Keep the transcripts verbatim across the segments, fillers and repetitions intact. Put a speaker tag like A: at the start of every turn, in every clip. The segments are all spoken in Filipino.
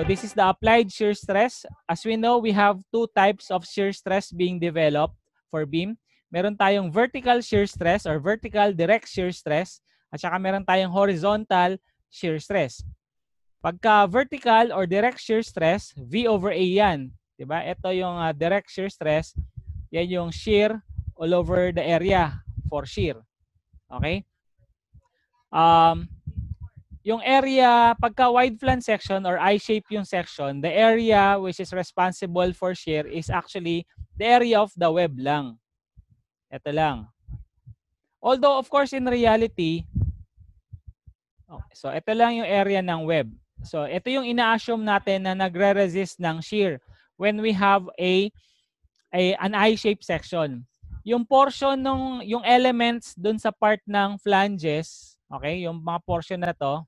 A: this is the applied shear stress. As we know, we have two types of shear stress being developed for beam. Meron tayong vertical shear stress or vertical direct shear stress at saka meron tayong horizontal shear stress. Pagka vertical or direct shear stress, V over A yan. Diba? Ito yung uh, direct shear stress. Yan yung shear all over the area for shear. Okay? Um, yung area, pagka wide flange section or I-shape yung section, the area which is responsible for shear is actually the area of the web lang. Ito lang. Although, of course, in reality, okay, so ito lang yung area ng web. So, ito yung ina-assume natin na nagre-resist ng shear when we have a, a an I-shape section. Yung portion ng yung elements dun sa part ng flanges, okay, yung mga portion na to,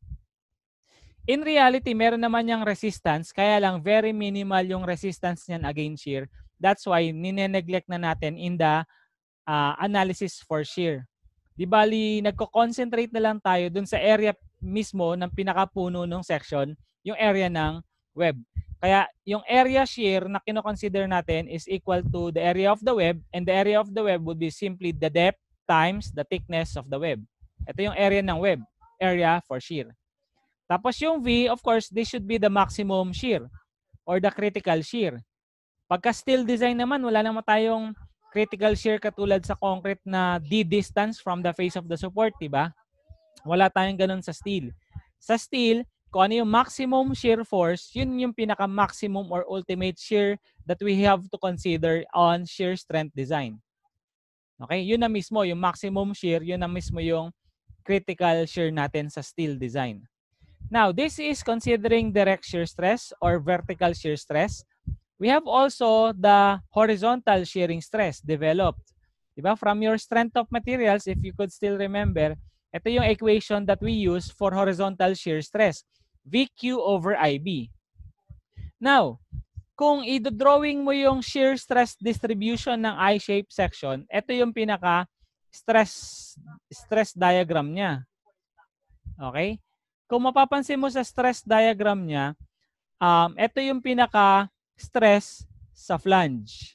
A: in reality, meron naman yung resistance, kaya lang very minimal yung resistance niyan against shear. That's why nine-neglect na natin in the uh, analysis for shear. Di bali, nagko-concentrate na lang tayo dun sa area mismo ng pinakapuno ng section, yung area ng web. Kaya yung area shear na kino-consider natin is equal to the area of the web, and the area of the web would be simply the depth times the thickness of the web. Ito yung area ng web, area for shear. Tapos yung V, of course, this should be the maximum shear or the critical shear. Pagka steel design naman, wala naman tayong critical shear katulad sa concrete na D distance from the face of the support, diba? Wala tayong ganun sa steel. Sa steel, kung ano yung maximum shear force, yun yung pinaka-maximum or ultimate shear that we have to consider on shear strength design. Okay? Yun na mismo, yung maximum shear, yun na mismo yung critical shear natin sa steel design. Now, this is considering direct shear stress or vertical shear stress. We have also the horizontal shearing stress developed. Diba? From your strength of materials, if you could still remember, ito yung equation that we use for horizontal shear stress. V Q over I B. Now, kung i-drawing mo yung shear stress distribution ng I-shape section, ito yung pinaka-stress stress diagram niya. Okay? Kung mapapansin mo sa stress diagram niya, um, ito yung pinaka-stress sa flange.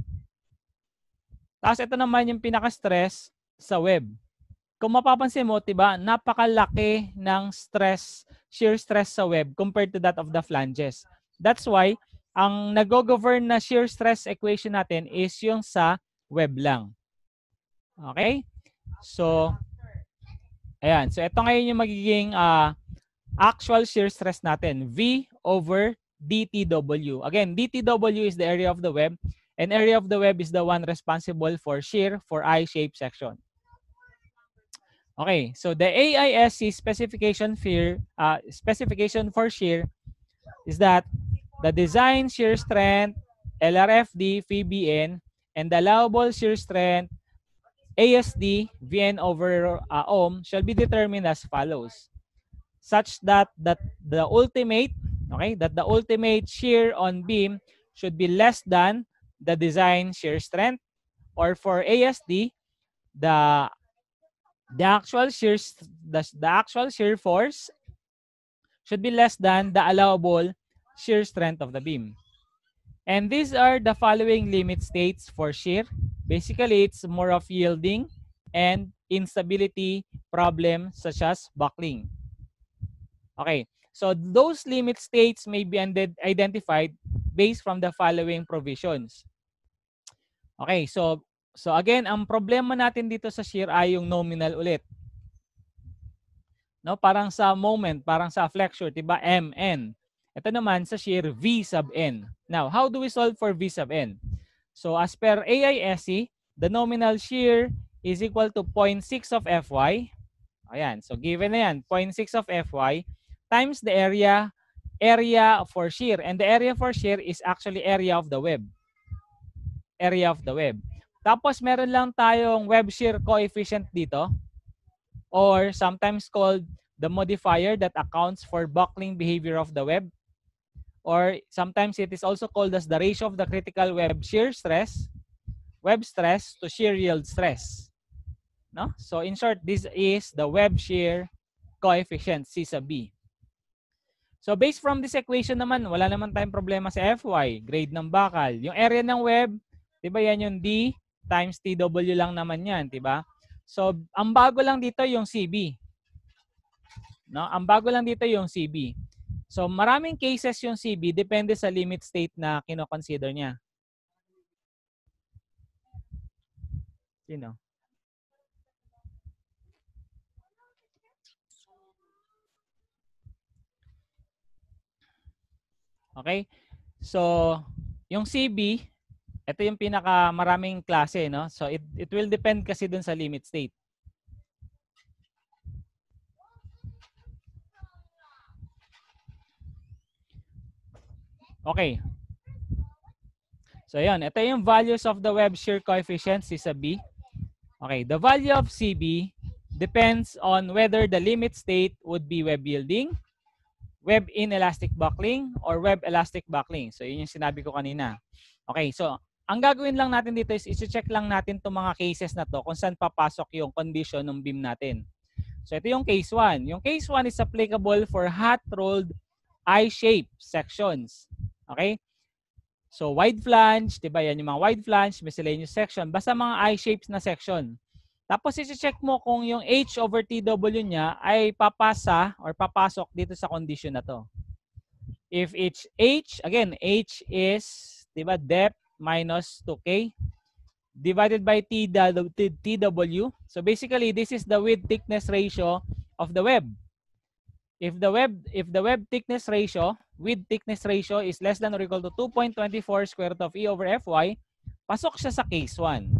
A: Tapos ito naman yung pinaka-stress sa web. Kung mapapansin mo, diba, napakalaki ng stress, shear stress sa web compared to that of the flanges. That's why, ang nag-govern na shear stress equation natin is yung sa web lang. Okay? So, ayan. So, ito ngayon yung magiging uh, actual shear stress natin. V over D T W. Again, D T W is the area of the web. And area of the web is the one responsible for shear for I-shape section. Okay. So, the A I S C specification, fear, uh, specification for shear is that the design shear strength, L R F D, Phi B N, and the allowable shear strength, A S D, V N over uh, ohm, shall be determined as follows. Such that, that the ultimate, okay, that the ultimate shear on beam should be less than the design shear strength, or for A S D, the the actual shear the, the actual shear force should be less than the allowable shear strength of the beam. And these are the following limit states for shear. Basically, it's more of yielding and instability problem such as buckling. Okay, so those limit states may be identified based from the following provisions. Okay, so so again, ang problema natin dito sa shear ay yung nominal ulit. No, parang sa moment, parang sa flexure, diba? M N. Ito naman sa shear V sub N. Now, how do we solve for V sub N? So as per A I S C, the nominal shear is equal to zero point six of F Y. Ayan, so given na yan, zero point six of F Y times the area area for shear. And the area for shear is actually area of the web. Area of the web. Tapos meron lang tayong web shear coefficient dito, or sometimes called the modifier that accounts for buckling behavior of the web, or sometimes it is also called as the ratio of the critical web shear stress, web stress to shear yield stress. No? So in short, this is the web shear coefficient, C sub B. So based from this equation naman, wala naman tayong problema sa F Y, grade ng bakal. Yung area ng web, 'di ba yan yung D times T W lang naman yan, 'di ba? So ang bago lang dito yung C B. No, ang bago lang dito yung C B. So maraming cases yung C B, depende sa limit state na kino-consider niya. Sino? Okay? So, yung C B, ito yung pinaka maraming klase, no? So, it, it will depend kasi dun sa limit state. Okay. So, yun. Ito yung values of the web shear coefficients is a B. Okay. The value of C B depends on whether the limit state would be web yielding, web inelastic buckling, or web elastic buckling. So, yun yung sinabi ko kanina. Okay. So, ang gagawin lang natin dito is i-check lang natin itong mga cases na to kung saan papasok yung condition ng beam natin. So, ito yung case one. Yung case one is applicable for hot-rolled I-shaped sections. Okay? So, wide flange, diba yan yung mga wide flange, miscellaneous section, basta mga I-shapes na section. Tapos, i-check mo kung yung H over T W niya ay papasa or papasok dito sa condition na to. If it's H, again, H is, diba, depth minus two K divided by T W. So, basically, this is the width thickness ratio of the web. If the web if the web thickness ratio, width thickness ratio is less than or equal to two point two four square root of E over F Y, pasok siya sa case one.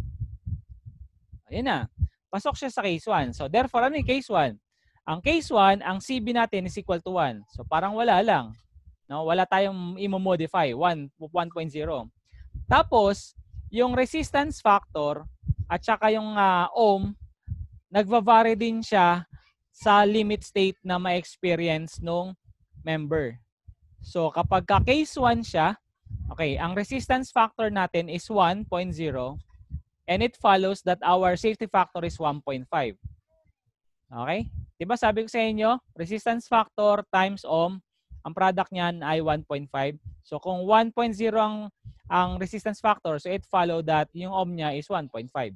A: Ayun na. Pasok siya sa case one. So therefore, ano yung case one? Ang case one, ang C B natin is equal to one. So parang wala lang. No, wala tayong i-modify, one point zero. Tapos, yung resistance factor at saka yung uh, ohm, nagva-vary din siya sa limit state na ma-experience nung member. So, kapag ka case one siya, okay, ang resistance factor natin is one point zero and it follows that our safety factor is one point five. Okay? Diba sabi ko sa inyo, resistance factor times ohm, ang product niyan ay one point five. So, kung one point zero ang, ang resistance factor, so it follow that yung ohm niya is one point five.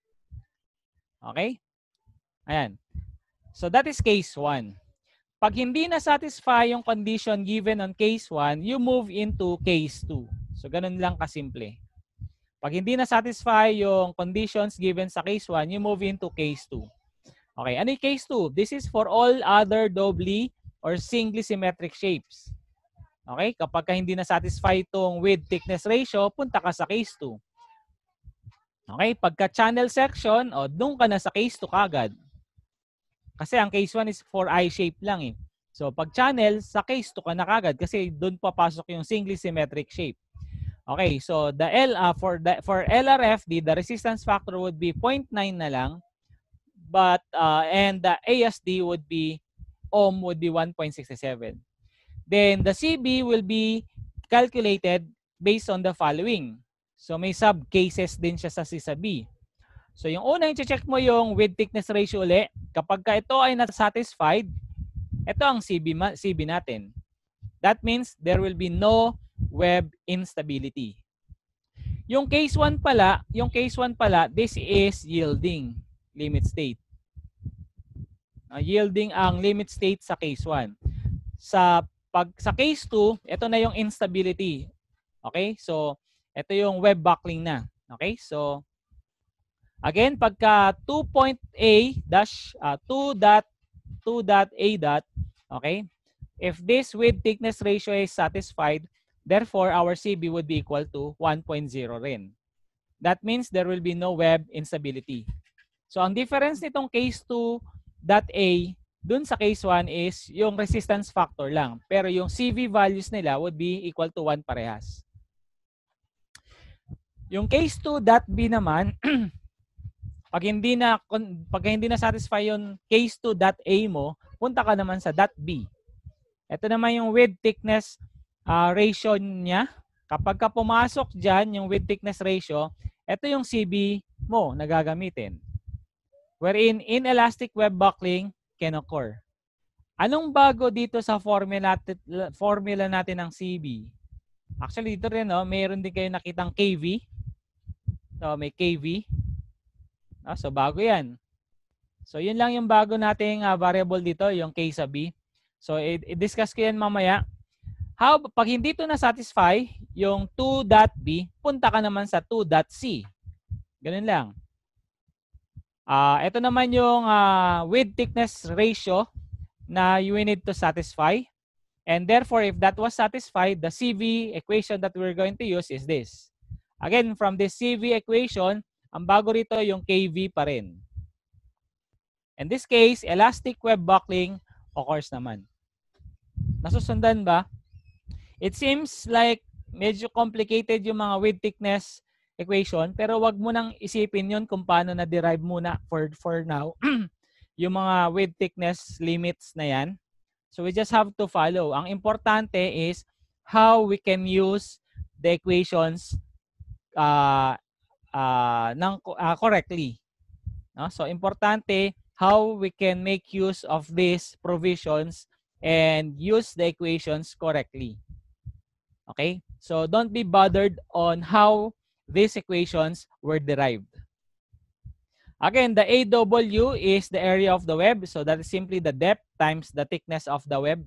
A: Okay? Ayan. So that is case one. Pag hindi na-satisfy yung condition given on case one, you move into case two. So ganun lang kasimple. Pag hindi na-satisfy yung conditions given sa case one, you move into case two. Okay, ano yung case two? This is for all other doubly or singly symmetric shapes. Okay, kapag ka hindi na-satisfy itong width thickness ratio, punta ka sa case two. Okay, pagka channel section, o doon ka na sa case two kagad. Kasi ang case one is for I-shape lang eh. So pag channel, sa case two ka na kagad kasi doon papasok yung singly symmetric shape. Okay, so the L uh, for the for L R F D, the resistance factor would be zero point nine na lang. But uh, and the A S D would be ohm would be one point six seven. Then the C B will be calculated based on the following. So may sub cases din siya sa C sa B. So yung una, i-check mo yung width thickness ratio ulit. Kapag ka ito ay na-satisfied, ito ang C B, C B natin. That means there will be no web instability. Yung case one pala, yung case one pala, this is yielding limit state. Uh, yielding ang limit state sa case one. Sa pag sa case two, ito na yung instability. Okay? So ito yung web buckling na. Okay? So again, pagka two point A dash uh, two dot two dot A dot, okay? If this width thickness ratio is satisfied, therefore our C B would be equal to one point zero rin. That means there will be no web instability. So ang difference nitong case two dot A dun sa case one is yung resistance factor lang. Pero yung C V values nila would be equal to one parehas. Yung case two dot B naman, Pag hindi na pag hindi na satisfy yung case two dot A mo, punta ka naman sa dot B. Ito naman yung width thickness uh, ratio niya. Kapag ka pumasok diyan yung width thickness ratio, ito yung C B mo na gagamitin. Wherein inelastic web buckling can occur. Anong bago dito sa formula natin, formula natin ng C B? Actually, dito rin, no, mayroon din kayo nakitang K V. So, may K V. No, so, bago yan. So, yun lang yung bago nating uh, variable dito, yung K sa B. So, i-discuss ko yan mamaya. How, pag hindi ito na-satisfy, yung two dot B, punta ka naman sa two dot C. Ganun lang. Uh, ito naman yung uh, width thickness ratio na you need to satisfy. And therefore, if that was satisfied, the C V equation that we're going to use is this. Again, from this C V equation, ang bago rito yung K V pa rin. In this case, elastic web buckling occurs naman. Nasusundan ba? It seems like medyo complicated yung mga width thickness equation, pero wag mo nang isipin yun kung paano na-derive muna for, for now. Yung mga width thickness limits na yan. So we just have to follow. Ang importante is how we can use the equations uh, uh, ng, uh, correctly. No? So importante how we can make use of these provisions and use the equations correctly. Okay? So don't be bothered on how these equations were derived. Again, the A W is the area of the web. So that is simply the depth times the thickness of the web.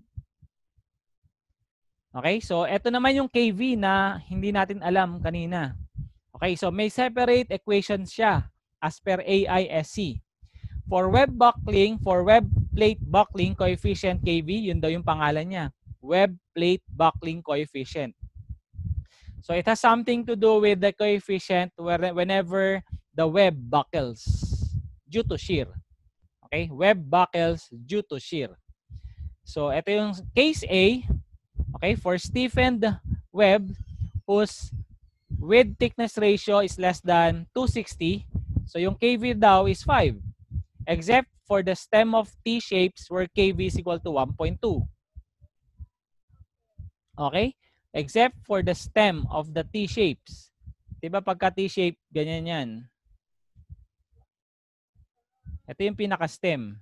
A: Okay, so ito naman yung K V na hindi natin alam kanina. Okay, so may separate equations siya as per A I S C. For web buckling, for web plate buckling coefficient K V, yun daw yung pangalan niya. Web plate buckling coefficient. So it has something to do with the coefficient whenever the web buckles due to shear. Okay, web buckles due to shear. So ito yung case A. Okay, for stiffened web whose width thickness ratio is less than two sixty. So yung K V daw is five. Except for the stem of T shapes where K V is equal to one point two. Okay? Except for the stem of the T shapes. Diba pagka T-shape, ganyan yan. Ito yung pinaka-stem.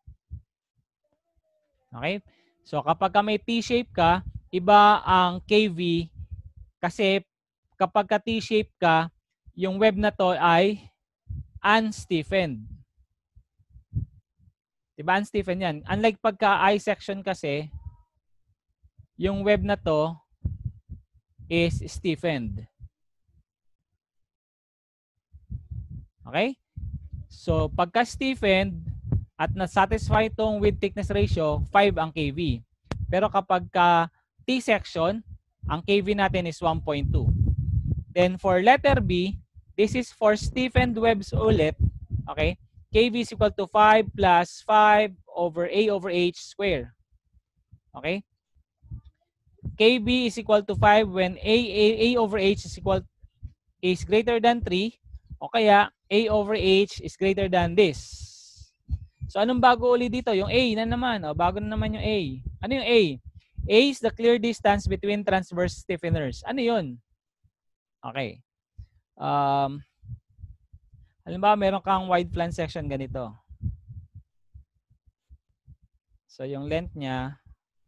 A: Okay? So kapag may T-shape ka, iba ang K V kasi kapag ka T-shape ka, yung web na to ay unstiffened. Diba unstiffened yan? Unlike pagka I-section kasi, yung web na to is stiffened. Okay? So, pagka stiffened at na-satisfy itong width thickness ratio, five ang K V. Pero kapag ka T-section, ang K V natin is one point two. Then for letter B, this is for stiffened webs ulit. Okay? K V is equal to five plus five over A over H square. Okay? K B is equal to five when A, A, A over H is equal is greater than three o kaya A over H is greater than this. So anong bago ulit dito? Yung A na naman. O, bago na naman yung A. Ano yung A? A is the clear distance between transverse stiffeners. Ano yun? Okay. Um, halimbawa, meron kang wide flange section ganito. So yung length niya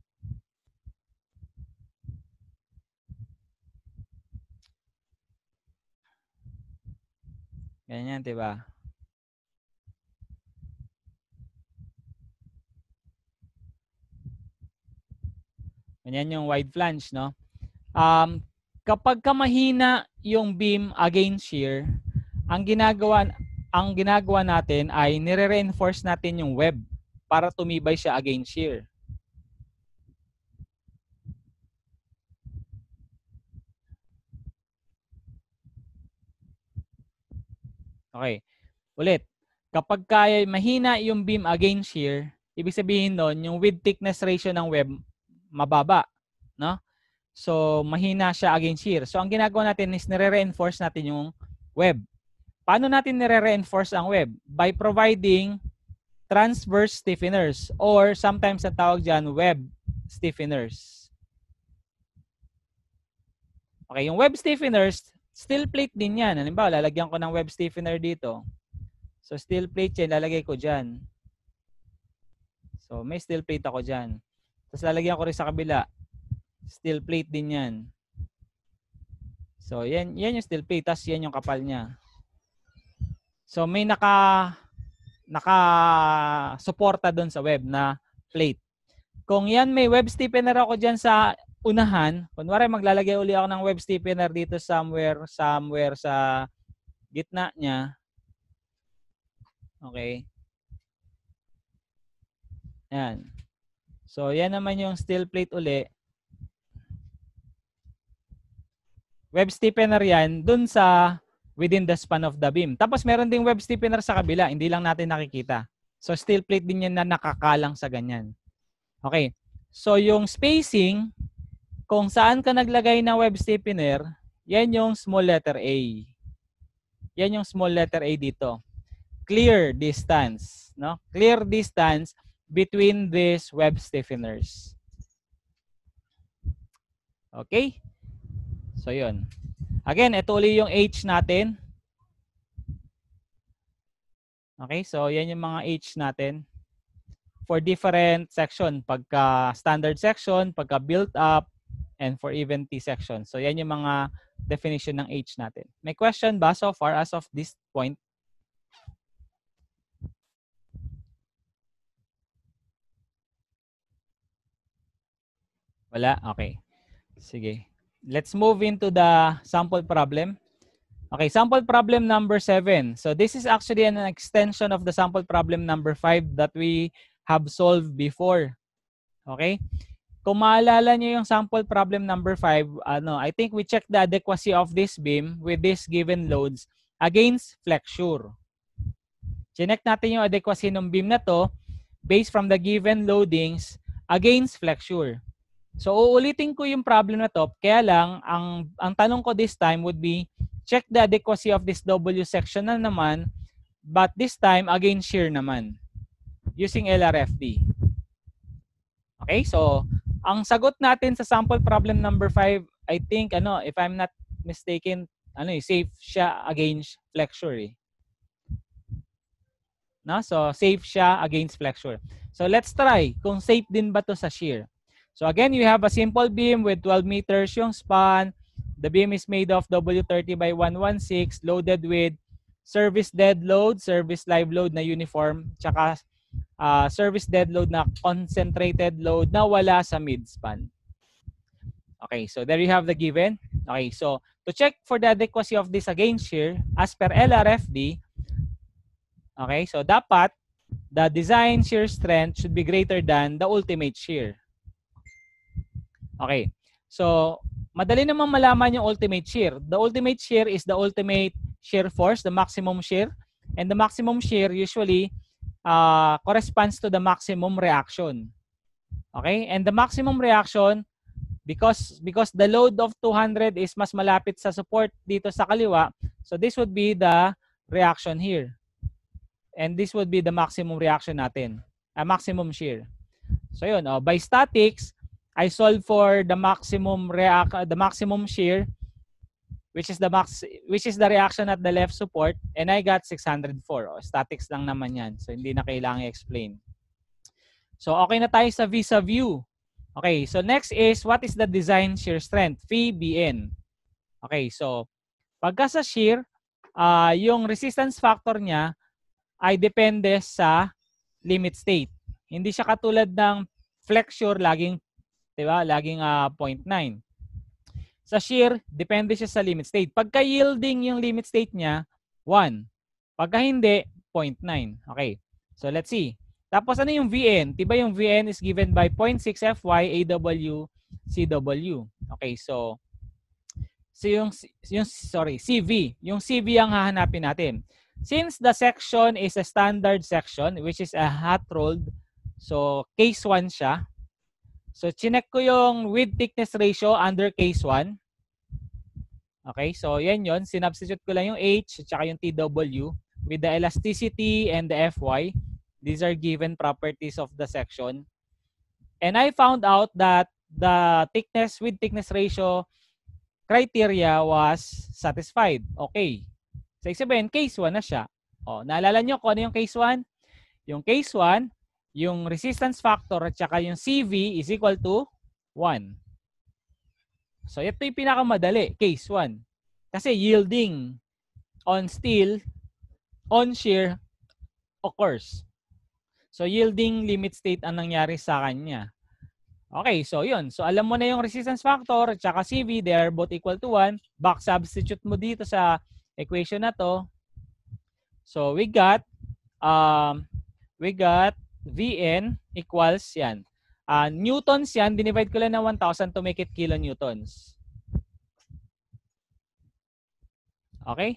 A: ganyan, diba? Ganyan yung wide flange, no? Um, kapag ka mahina yung beam against shear, ang ginagawa ang ginagawa natin ay nire-reinforce natin yung web para tumibay siya against shear. Okay. Ulit. Kapag kaya mahina yung beam against shear, ibig sabihin nun, yung width thickness ratio ng web mababa, no? So mahina siya against shear. So ang ginagawa natin is nire-reinforce natin yung web. Paano natin nire-reinforce ang web? By providing transverse stiffeners or sometimes ang tawag diyan web stiffeners. Okay, yung web stiffeners, steel plate din yan. Halimbawa, lalagyan ko ng web stiffener dito. So steel plate yan, lalagay ko dyan. So So, may steel plate ako dyan. Tapos lalagyan ko rin sa kabila. Steel plate din yan. So, yan, yan yung steel plate. Tapos yan yung kapal niya. So, may naka naka-suporta doon sa web na plate. Kung yan may web stiffener ako dyan sa unahan, kunwari maglalagay uli ako ng web stiffener dito somewhere, somewhere sa gitna niya. Okay. Yan. So, yan naman yung steel plate uli. Web stiffener yan dun sa within the span of the beam. Tapos meron ding web stiffener sa kabila, hindi lang natin nakikita. So steel plate din yan na nakakalang sa ganyan. Okay. So yung spacing, kung saan ka naglagay ng web stiffener, yan yung small letter A. Yan yung small letter A dito. Clear distance, no? Clear distance between these web stiffeners. Okay? So yun. Again, ito ulit yung H natin. Okay, so yan yung mga H natin for different section. Pagka standard section, pagka built up, and for even T section. So yan yung mga definition ng H natin. May question ba so far as of this point? Wala? Okay. Sige. Let's move into the sample problem. Okay, sample problem number seven. So this is actually an extension of the sample problem number five that we have solved before. Okay? Kung maalala nyo yung sample problem number five, ano, I think we checked the adequacy of this beam with these given loads against flexure. Chinek natin yung adequacy ng beam na to based from the given loadings against flexure. So uulitin ko yung problem na to, kaya lang ang ang tanong ko this time would be check the adequacy of this W section na naman, but this time against shear naman using L R F D. Okay, so ang sagot natin sa sample problem number five, I think ano, if I'm not mistaken, ano eh, safe siya against flexure. Eh. No? So safe siya against flexure. So let's try kung safe din ba to sa shear. So again, you have a simple beam with twelve meters yung span. The beam is made of W thirty by one sixteen loaded with service dead load, service live load na uniform, tsaka uh, service dead load na concentrated load na wala sa midspan. Okay, so there you have the given. Okay, so to check for the adequacy of this against shear, as per L R F D, okay, so dapat the design shear strength should be greater than the ultimate shear. Okay, so madali namang malaman yung ultimate shear. The ultimate shear is the ultimate shear force, the maximum shear. And the maximum shear usually uh, corresponds to the maximum reaction. Okay? And the maximum reaction, because, because the load of two hundred is mas malapit sa support dito sa kaliwa, so this would be the reaction here. And this would be the maximum reaction natin. Uh, maximum shear. So yun, oh, by statics, I solve for the maximum react the maximum shear, which is the max which is the reaction at the left support, and I got six hundred four. Oh, statics lang naman 'yan. So hindi na kailangan i-explain. So okay na tayo sa visa view. Okay, so next is what is the design shear strength? Phi B N. Okay, so pagka sa shear, uh, yung resistance factor niya ay depende sa limit state. Hindi siya katulad ng flexure laging diba? Laging uh, zero point nine. Sa shear, depende siya sa limit state. Pagka yielding yung limit state niya, one. Pagka hindi, zero point nine. Okay. So let's see. Tapos ano yung V N? Diba yung V N is given by zero point six F Y A W C W. Okay, so so yung yung sorry, C V. Yung C V ang hahanapin natin. Since the section is a standard section which is a hot rolled, so case one siya. So, chinek ko yung width thickness ratio under case one. Okay, so yan yun. Sinubstitute ko lang yung H at saka yung T W with the elasticity and the F Y. These are given properties of the section. And I found out that the thickness width thickness ratio criteria was satisfied. Okay. So, sabihin, case one na siya. O, naalala nyo kung ano yung case one? Yung case one, yung resistance factor at saka yung C V is equal to one. So, ito yung pinakamadali, case one. Kasi yielding on steel, on shear, occurs. So, yielding limit state ang nangyari sa kanya. Okay, so yun. So, alam mo na yung resistance factor at saka C V, they are both equal to one. Back substitute mo dito sa equation na to. So, we got, um, we got V N equals yan. Uh, newtons yan, dinivide ko lang na one thousand to make it kilonewtons. Okay?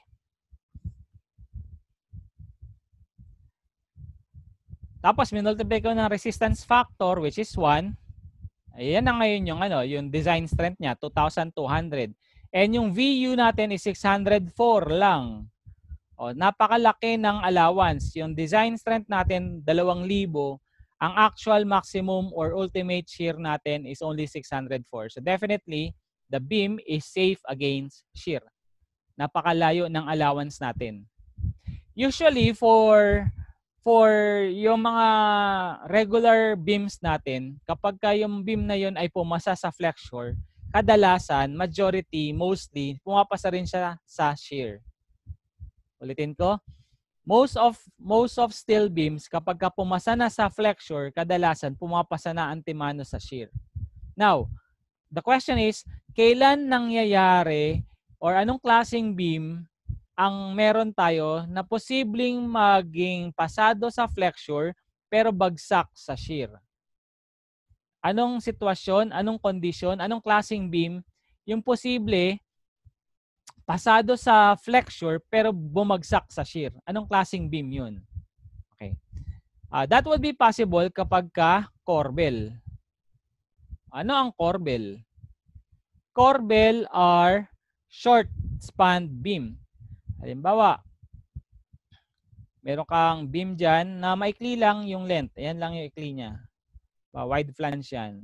A: Tapos, minultiply ko ng resistance factor, which is one. Ayan na ngayon yung, ano, yung design strength niya, two thousand two hundred. And yung V U natin is six hundred four lang. O, napakalaki ng allowance. Yung design strength natin, dalawang libo. Ang actual maximum or ultimate shear natin is only six hundred four. So definitely, the beam is safe against shear. Napakalayo ng allowance natin. Usually, for for yung mga regular beams natin, kapag ka yung beam na yun ay pumasa sa flexure, kadalasan, majority, mostly, pumapasa rin siya sa shear. Ulitin ko. Most of most of steel beams, kapag ka pumasa na sa flexure, kadalasan pumapasa na antimano sa shear. Now, the question is, kailan nangyayari or anong klaseng beam ang meron tayo na posibleng maging pasado sa flexure pero bagsak sa shear? Anong sitwasyon, anong kondisyon, anong klaseng beam yung posible pasado sa flexure pero bumagsak sa shear? Anong klaseng beam yun? Okay. Uh, that would be possible kapag ka corbel. Ano ang corbel? Corbel are short span beam. Halimbawa, meron kang beam dyan na maikli lang yung length. Ayan lang yung ikli niya. Wide flange yan.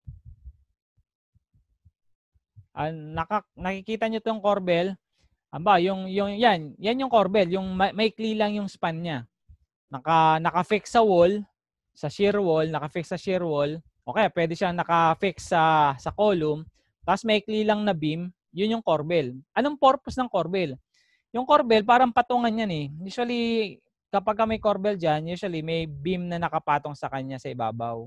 A: Uh, naka, nakikita nyo itong corbel. Aba, yung, yung, yan, yan yung corbel. Yung maikli lang yung span niya. Naka, naka-fix sa wall, sa shear wall, naka-fix sa shear wall. Okay, pwede siyang naka-fix sa, sa column. Tapos maikli lang na beam, yun yung corbel. Anong purpose ng corbel? Yung corbel, parang patungan yan eh. Usually, kapag may corbel dyan, usually may beam na nakapatong sa kanya sa ibabaw.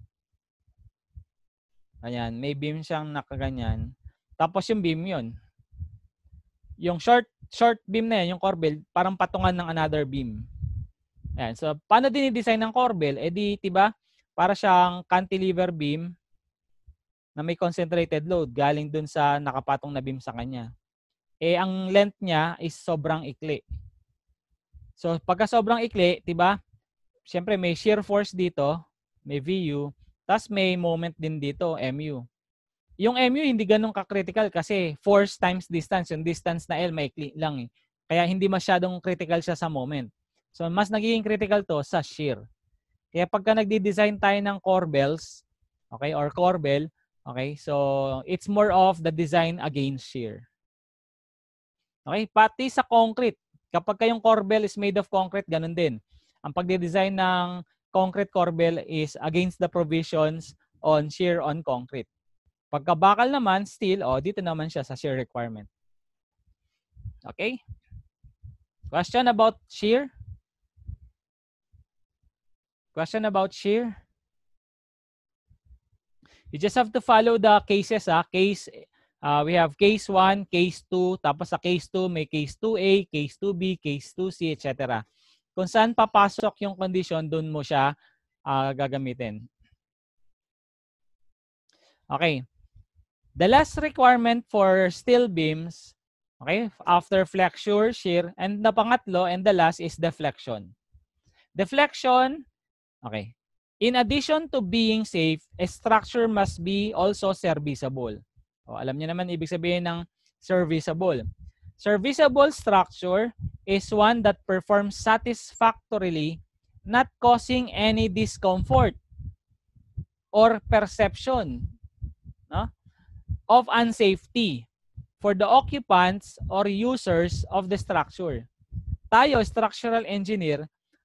A: Ayan, may beam siyang nakaganyan. Tapos yung beam yun. Yung short short beam na yan, yung corbel, parang patungan ng another beam. Ayan, so paano dinidesign ng corbel? Eh di, diba, para siyang cantilever beam na may concentrated load galing dun sa nakapatong na beam sa kanya. Eh, ang length niya is sobrang ikli. So, pagka sobrang ikli, diba, siyempre may shear force dito, may V U, tas may moment din dito, M U. Yung M U hindi ganun ka-critical kasi force times distance. Yung distance na L maikli lang eh. Kaya hindi masyadong critical siya sa moment. So mas nagiging critical to sa shear. Kaya pagka nagdi-design tayo ng corbels, okay, or corbel, okay, so it's more of the design against shear. Okay, pati sa concrete. Kapag yung corbel is made of concrete, ganun din. Ang pagdi-design ng concrete corbel is against the provisions on shear on concrete. Pagka bakal naman, steel, oh, dito naman siya sa shear requirement. Okay? Question about shear? Question about shear? You just have to follow the cases. Ah. Case, uh, we have case one, case two, tapos sa case two, may case two A, case two B, case two C, et cetera. Kung saan papasok yung condition, dun mo siya uh, gagamitin. Okay. The last requirement for steel beams, okay, after flexure, shear, and the pangatlo and the last is deflection. Deflection, okay. In addition to being safe, a structure must be also serviceable. O, alam niyo naman ibig sabihin ng serviceable. Serviceable structure is one that performs satisfactorily, not causing any discomfort or perception, no, of unsafety for the occupants or users of the structure. Tayo, structural engineer,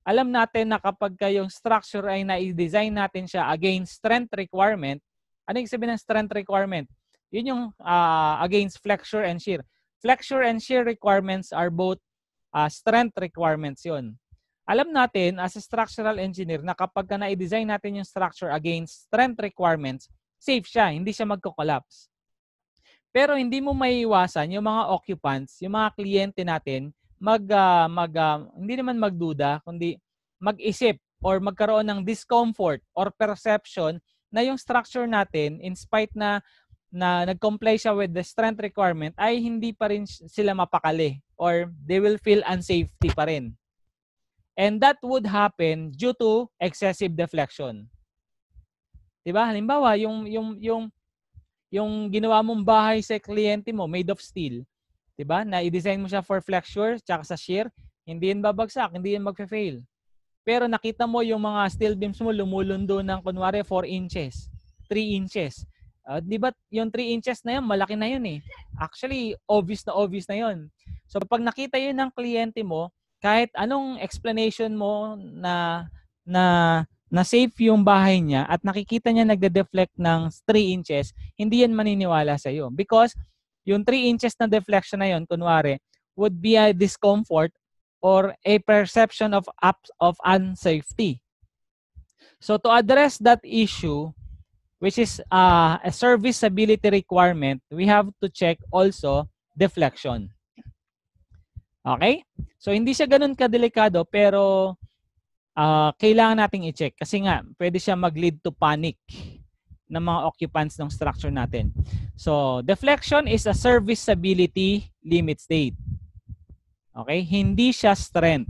A: alam natin na kapag yung structure ay na-design natin siya against strength requirement, ano yung sabihin ng strength requirement? Yun yung uh, against flexure and shear. Flexure and shear requirements are both uh, strength requirements yun. Alam natin as a structural engineer na kapag ka na-design natin yung structure against strength requirements, safe siya, hindi siya magko-collapse. Pero hindi mo maiiwasan yung mga occupants, yung mga kliyente natin, mag, uh, mag uh, hindi naman magduda, kundi mag-isip or magkaroon ng discomfort or perception na yung structure natin, in spite na, na nag-comply siya with the strength requirement, ay hindi pa rin sila mapakali or they will feel unsafety pa rin. And that would happen due to excessive deflection. Diba? Halimbawa, yung, yung, yung, yung ginawa mong bahay sa kliyente mo, made of steel, diba? Na i-design mo siya for flexure, tsaka sa shear, hindi yan babagsak, hindi yan magfe-fail. Pero nakita mo yung mga steel beams mo lumulundo ng kunwari four inches, three inches. Uh, di ba yung three inches na yun, malaki na yun eh. Actually, obvious na obvious na yun. So pag nakita yun ng kliyente mo, kahit anong explanation mo na na na safe yung bahay niya at nakikita niya nagde-deflect ng three inches, hindi yan maniniwala sa iyo. Because yung three inches na deflection na yun, kunwari, would be a discomfort or a perception of, of unsafety. So to address that issue, which is uh, a serviceability requirement, we have to check also deflection. Okay? So hindi siya ganun kadelikado, pero Uh, kailangan nating i-check kasi nga pwede siya mag-lead to panic ng mga occupants ng structure natin. So, deflection is a serviceability limit state. Okay? Hindi siya strength.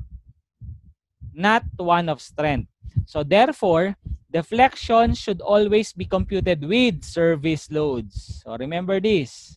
A: Not one of strength. So, therefore, deflection should always be computed with service loads. So, remember this.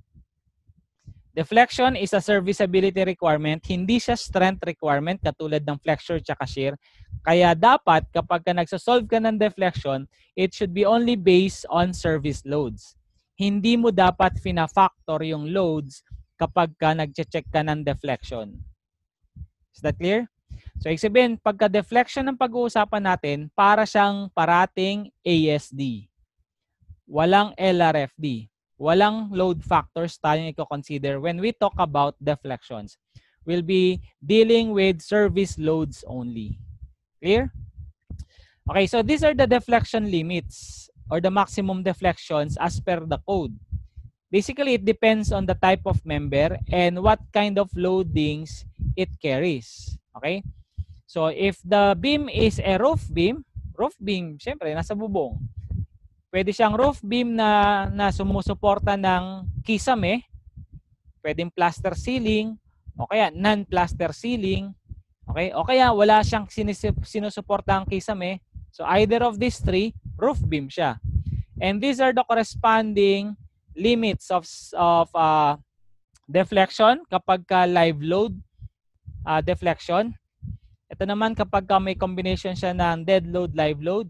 A: Deflection is a serviceability requirement, hindi siya strength requirement katulad ng flexure tsaka shear. Kaya dapat kapag ka nagsasolve ka ng deflection, it should be only based on service loads. Hindi mo dapat fina-factor yung loads kapag ka nagche-check ka ng deflection. Is that clear? So, ibig sabihin, pagka deflection ng pag-uusapan natin, para siyang parating A S D. Walang L R F D. Walang load factors tayong i-consider when we talk about deflections. We'll be dealing with service loads only. Clear? Okay, so these are the deflection limits or the maximum deflections as per the code. Basically, it depends on the type of member and what kind of loadings it carries. Okay? So if the beam is a roof beam, roof beam, syempre, nasa bubong. Pwede siyang roof beam na, na sumusuporta ng kisame, pwedeng plaster ceiling, o kaya non-plaster ceiling, okay? O kaya wala siyang sinusuporta ang kisame. So either of these three, roof beam siya. And these are the corresponding limits of, of uh, deflection kapag ka live load uh, deflection. Ito naman kapag ka may combination siya ng dead load, live load.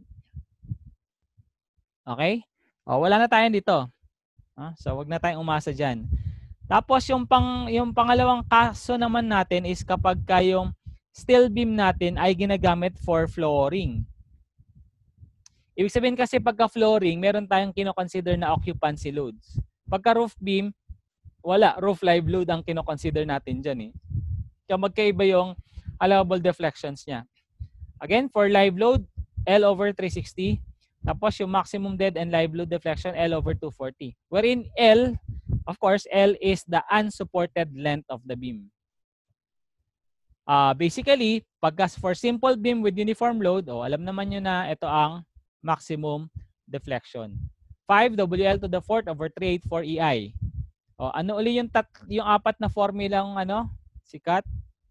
A: Okay? O, wala na tayo dito. Ah, so, wag na tayong umasa dyan. Tapos, yung, pang, yung pangalawang kaso naman natin is kapag yung steel beam natin ay ginagamit for flooring. Ibig sabihin kasi pagka flooring, meron tayong kino-consider na occupancy loads. Pagka roof beam, wala. Roof live load ang kino-consider natin dyan. Eh. Kaya magkaiba yung allowable deflections niya. Again, for live load, L over three sixty. Tapos yung maximum dead and live load deflection, L over two forty. Wherein L, of course, L is the unsupported length of the beam. Uh, basically, pagka for simple beam with uniform load, oh, alam naman nyo na ito ang maximum deflection. five W L to the fourth over three eighty-four E I. Oh, ano uli yung, tat, yung apat na formulang ano, sikat?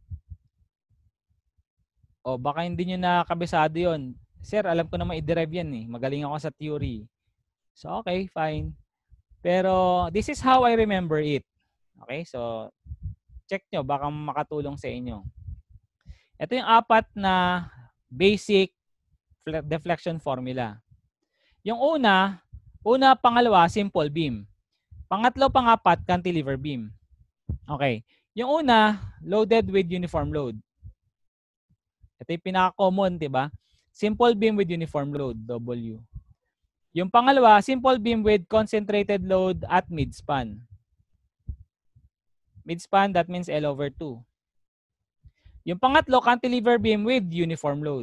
A: O baka hindi nyo nakabisado yun. Sir, alam ko naman i-derive yan eh. Magaling ako sa theory. So, okay, fine. Pero, this is how I remember it. Okay, so, check nyo. Baka makatulong sa inyo. Ito yung apat na basic deflection formula. Yung una, una, pangalawa, simple beam. Pangatlo, pangapat, cantilever beam. Okay. Yung una, loaded with uniform load. Ito yung pinaka-common, di ba? Simple beam with uniform load, W. Yung pangalawa, simple beam with concentrated load at midspan. Midspan, that means L over two. Yung pangatlo, cantilever beam with uniform load.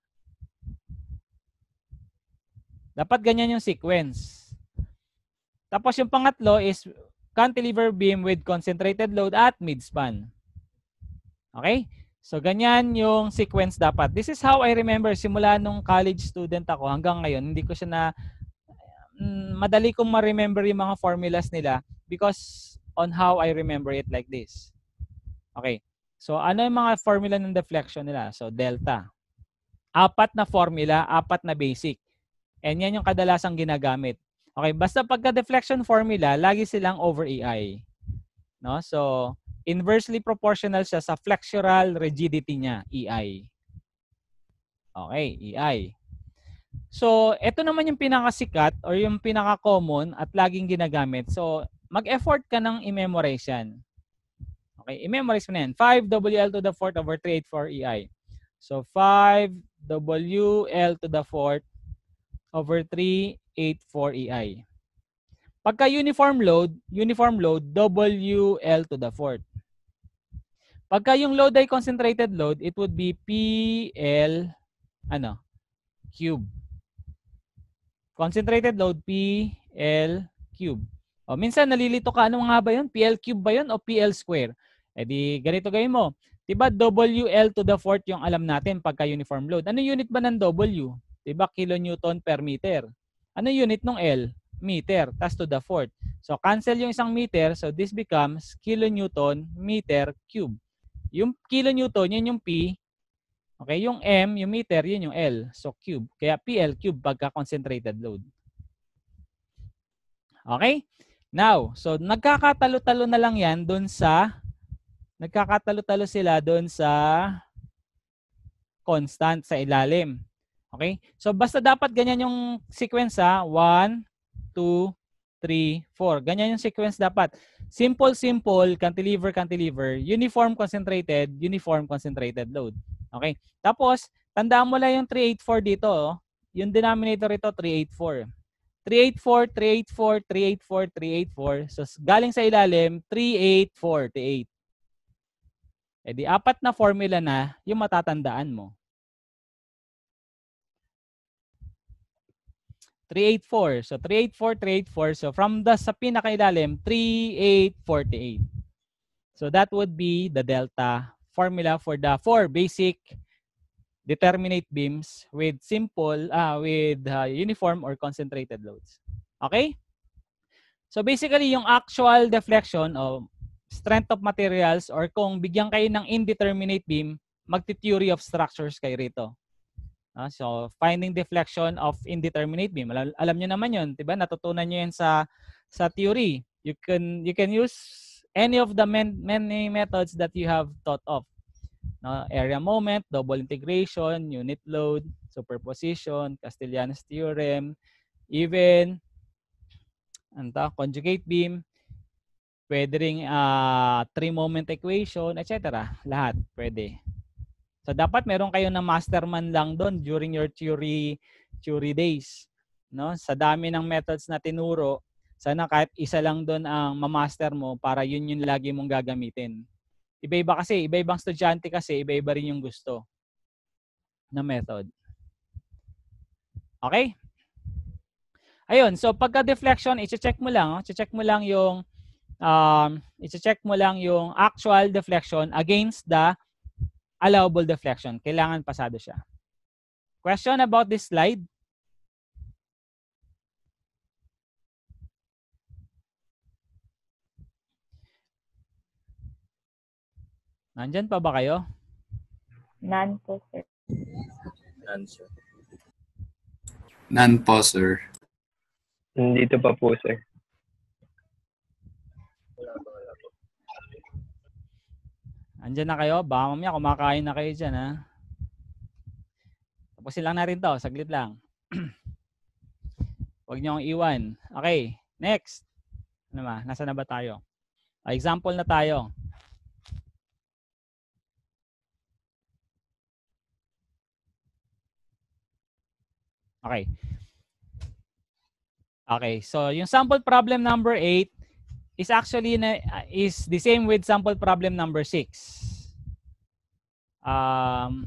A: Dapat ganyan yung sequence. Tapos yung pangatlo is cantilever beam with concentrated load at midspan. Okay? So ganyan yung sequence dapat. This is how I remember simula nung college student ako hanggang ngayon. Hindi ko siya na mm, madali kong ma-remember yung mga formulas nila because on how I remember it like this. Okay. So ano yung mga formula ng deflection nila? So delta. Apat na formula, apat na basic. And yan yung kadalasang ginagamit. Okay, basta pagka deflection formula, lagi silang over E I. No? So inversely proportional siya sa flexural rigidity niya, E I. Okay, E I. So, ito naman yung pinakasikat or yung pinaka-common at laging ginagamit. So, mag-effort ka ng i-memorize yan. Okay, i-memorize mo na yan. five W L to the fourth over three eighty-four E I. So, five W L to the fourth over three eighty-four E I. Pagka uniform load, uniform load, W L to the fourth. Pagka yung load ay concentrated load, it would be P L ano, cube. Concentrated load, P L cube. O, minsan nalilito ka, ano nga ba yun? P L cube ba yun o P L square? E di, ganito gawin mo. Diba W L to the fourth yung alam natin pagka uniform load. Ano unit ba ng W? Diba kilonewton per meter? Ano unit ng L? Meter. Tas to the fourth. So, cancel yung isang meter. So, this becomes kilonewton meter cube. Yung kilonewton, yun yung P. Okay, yung M, yung meter, yun yung L. So, cube. Kaya P L cube pagka concentrated load. Okay? Now, so nagkakatalo-talo na lang yan doon sa, nagkakatalo-talo sila doon sa constant sa ilalim. Okay? So, basta dapat ganyan yung sequence ha. one, two, three, four. Ganyan yung sequence dapat. Simple, simple, cantilever, cantilever, uniform, concentrated, uniform, concentrated load. Okay? Tapos, tandaan mo lang yung three eighty-four dito. Oh. Yung denominator ito, three eighty-four. three eighty-four, three eighty-four, three eighty-four, three eighty-four. So, galing sa ilalim, three eight forty-eight. E di, apat na formula na yung matatandaan mo. three eighty-four. So, three eighty-four, three eighty-four. So, from the sa pinakailalim, three eight forty-eight. So, that would be the delta formula for the four basic determinate beams with simple, uh, with uh, uniform or concentrated loads. Okay? So, basically, yung actual deflection o strength of materials or kung bigyan kayo ng indeterminate beam, magti-theory of structures kayo rito. Uh, so, finding deflection of indeterminate beam. Alam, alam nyo naman yun, diba? Natutunan nyo yan sa, sa theory. You can, you can use any of the man, many methods that you have thought of. No? Area moment, double integration, unit load, superposition, Castiglianos theorem, even anta, conjugate beam, pwede ring uh, three-moment equation, et cetera. Lahat pwede. So, dapat meron kayo na masterman lang doon during your theory theory days. No? Sa dami ng methods na tinuro, sana kahit isa lang doon ang mamaster mo para yun yung lagi mong gagamitin. Iba-iba kasi, iba-ibang estudyante kasi, iba-iba rin yung gusto na method. Okay? Ayun, so pagka deflection, i-check mo lang, oh. i-check mo lang yung um, i-check mo lang yung actual deflection against the allowable deflection. Kailangan pasado siya. Question about this slide? Nandyan pa ba kayo?
B: None po, sir.
C: None, sir.
D: None po, sir.
E: Nandito pa po, sir.
A: Andyan na kayo? Baka mamaya kumakain na kayo dyan, ha? Tapusin lang natin to. Saglit lang. Huwag niyo akong iwan. Okay. Next. Ano ba? Nasaan na ba tayo? Uh, example na tayo. Okay. Okay, so yung sample problem number eight is actually na, is the same with sample problem number six. Um,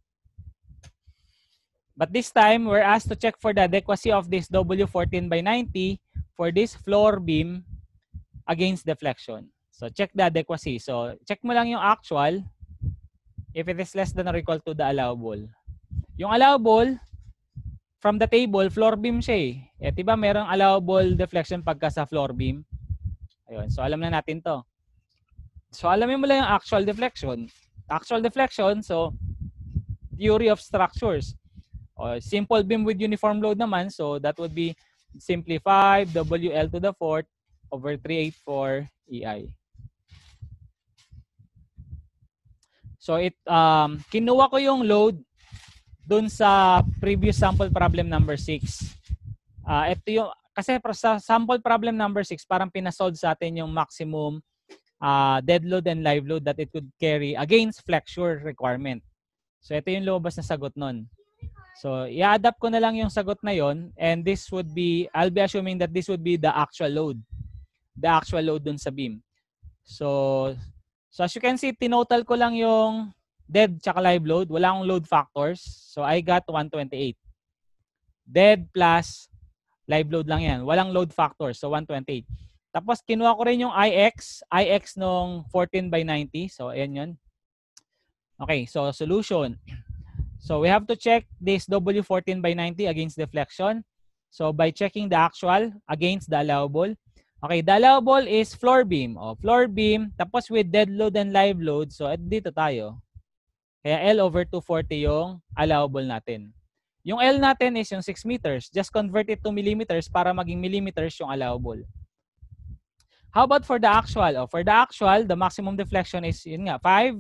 A: but this time, we're asked to check for the adequacy of this W fourteen by ninety for this floor beam against deflection. So check the adequacy. So check mo lang yung actual if it is less than or equal to the allowable. Yung allowable, from the table, floor beam siya eh. Eh, diba merong allowable deflection pagka sa floor beam? Ayun, so alam na natin to. So alamin mo lang yung actual deflection. Actual deflection, so theory of structures. O, simple beam with uniform load naman, so that would be simply five W L to the fourth over three eighty-four E I. So it um kinuha ko yung load dun sa previous sample problem number six. Uh, ito yung, kasi sa sample problem number six, parang pinasolve sa atin yung maximum uh, dead load and live load that it could carry against flexure requirement. So ito yung lumabas na sagot nun. So i-adapt ko na lang yung sagot na yon, and this would be, I'll be assuming that this would be the actual load. The actual load dun sa beam. So, so as you can see, tinotal ko lang yung dead tsaka live load. Wala akong load factors. So I got one twenty-eight. Dead plus live load lang yan. Walang load factors. So one twenty-eight. Tapos kinuha ko rin yung I X. I X nung fourteen by ninety. So ayan yun. Okay. So solution. So we have to check this W fourteen by ninety against deflection. So by checking the actual against the allowable. Okay. The allowable is floor beam. O, floor beam. Tapos with dead load and live load. So dito tayo. Kaya L over two forty yung allowable natin. Yung L natin is yung six meters. Just convert it to millimeters para maging millimeters yung allowable. How about for the actual? Oh, for the actual, the maximum deflection is yun nga, five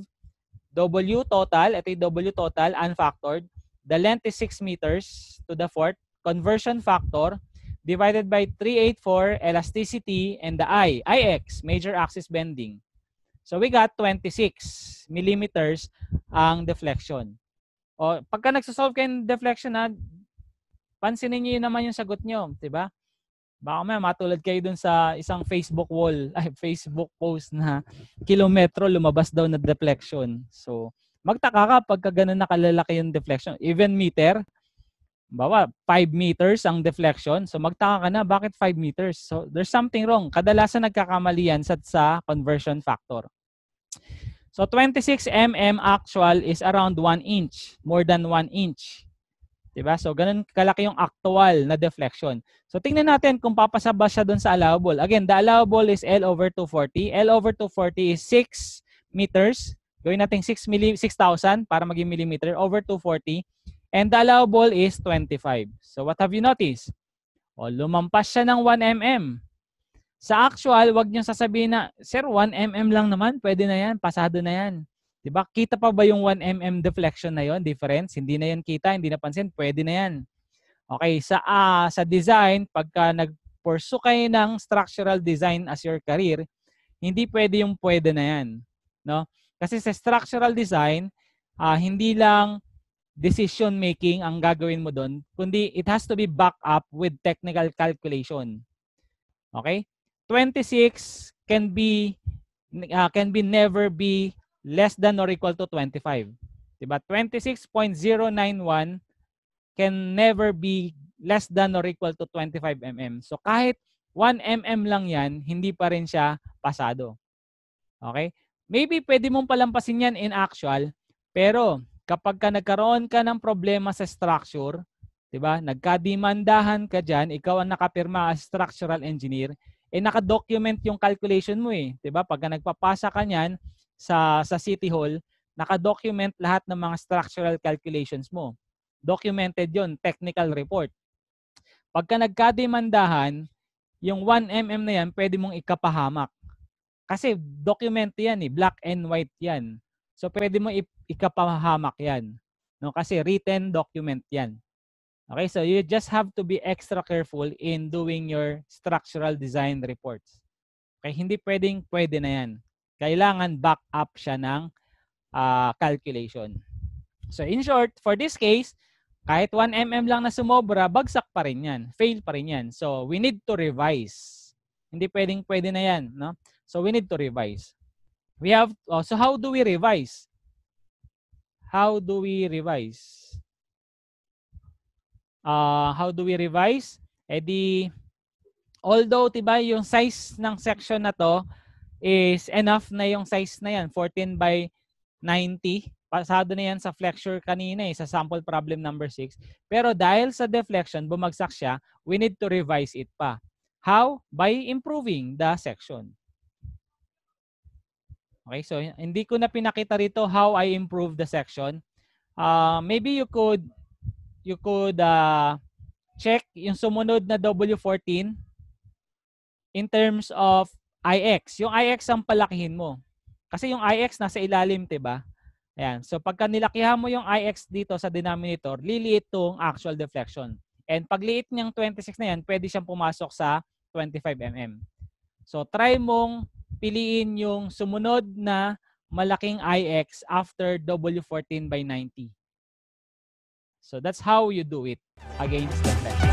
A: W total. Ito yung W total, unfactored. The length is six meters to the fourth. Conversion factor divided by three eighty-four, elasticity, and the I, I X, major axis bending. So we got twenty-six millimeters ang deflection. O pagka nagsosolve kayo ng deflection, ha, pansinin niyo naman yung sagot niyo, 'di ba? Baka may matulad kayo dun sa isang Facebook wall, ay Facebook post na kilometro lumabas daw na deflection. So magtaka ka pagka ganun nakalalaki yung deflection. Even meter, bawa five meters ang deflection. So magtaka ka na, bakit five meters? So there's something wrong. Kadalasan nagkakamali yan sa, sa conversion factor. So twenty-six millimeters actual is around one inch, more than one inch. Diba? So ganun kalaki yung actual na deflection. So tingnan natin kung papasa ba siya doon sa allowable. Again, the allowable is L over two forty. L over two forty is six meters. Gawin natin six thousand para maging millimeter over two forty. And the allowable is twenty-five. So what have you noticed? O, lumampas siya ng one millimeter. Sa actual, wag niyo sasabihin na, sir, one millimeter lang naman, pwede na yan, pasado na yan. Diba? Kita pa ba yung one millimeter deflection na yon, difference? Hindi na yan kita, hindi napansin, pwede na yan. Okay, sa, uh, sa design, pagka nag-pursue kayo ng structural design as your career, hindi pwede yung pwede na yan. No? Kasi sa structural design, uh, hindi lang decision making ang gagawin mo doon, kundi it has to be backed up with technical calculation. Okay? twenty-six can be uh, can be never be less than or equal to twenty-five. Diba? twenty-six point zero nine one can never be less than or equal to twenty-five millimeters. So kahit one millimeter lang yan, hindi pa rin siya pasado. Okay? Maybe pwede mong palampasin yan in actual, pero kapag ka nagkaroon ka ng problema sa structure, diba? Nagkadimandahan ka dyan, ikaw ang nakapirma as structural engineer, eh naka-document yung calculation mo eh. Diba? Pagka nagpapasa ka niyan sa, sa City Hall, naka-document lahat ng mga structural calculations mo. Documented yon, technical report. Pagka nagkadimandahan, yung one millimeter na yan, pwede mong ikapahamak. Kasi document yan eh, black and white yan. So pwede mo ikapahamak yan. No? Kasi written document yan. Okay, so you just have to be extra careful in doing your structural design reports. Okay, hindi pwedeng pwede na yan. Kailangan back up siya ng uh, calculation. So in short, for this case, Kahit one millimeter lang na sumobra, bagsak pa rin yan. Fail pa rin yan. So, we need to revise. Hindi pwedeng pwede na yan. No? So, we need to revise. We have, oh, so how do we revise? How do we revise? Uh, how do we revise? Eh di, although, diba, yung size ng section na to is enough na yung size na yan, fourteen by ninety. Pasado na yan sa flexure kanina eh, sa sample problem number six. Pero dahil sa deflection, bumagsak siya, we need to revise it pa. How? By improving the section. Okay, so hindi ko na pinakita rito how I improve the section. Uh, maybe you could you could uh, check yung sumunod na W fourteen in terms of I X. Yung I X ang palakihin mo. Kasi yung I X nasa ilalim, diba? Ayan. So pagka nilakihan mo yung I X dito sa denominator, liliit tong actual deflection. And pag liit niyang twenty-six na yan, pwede siyang pumasok sa twenty-five millimeters. So try mong piliin yung sumunod na malaking I X after W fourteen by ninety. So that's how you do it against deflection.